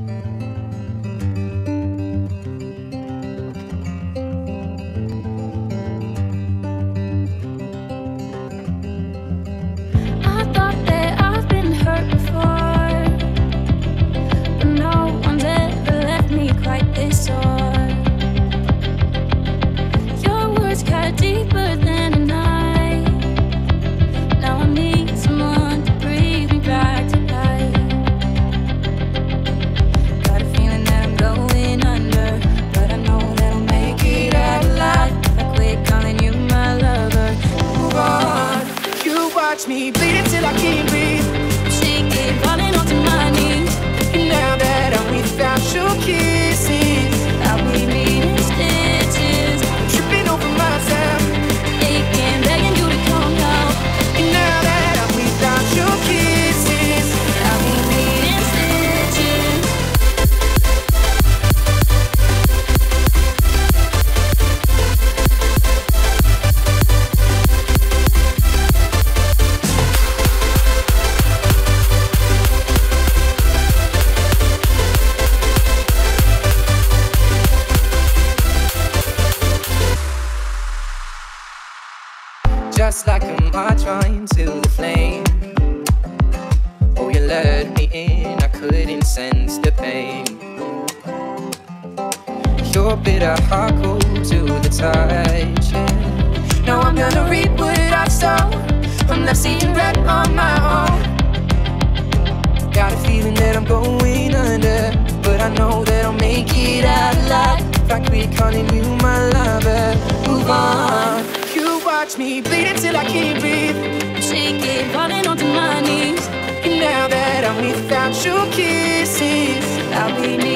Watch me bleed until I can't breathe. Shaking, falling onto my knees. And now that I'm without your kisses, I'll be needing stitches. I'm tripping over myself, aching, begging you to come out. And now that I'm without your kisses, I'll be needing stitches. Just like a march on to the flame. Oh, you let me in, I couldn't sense the pain. Your bitter heart cold to the touch, yeah. Now I'm gonna reap what I sow. I'm left seeing red on my own. Got a feeling that I'm going under, but I know that I'll make it out alive. If I quit calling you my lover, move on. Watch me bleed until I can't breathe. Shaking, falling onto my knees. And now that I'm without your kisses, I'll be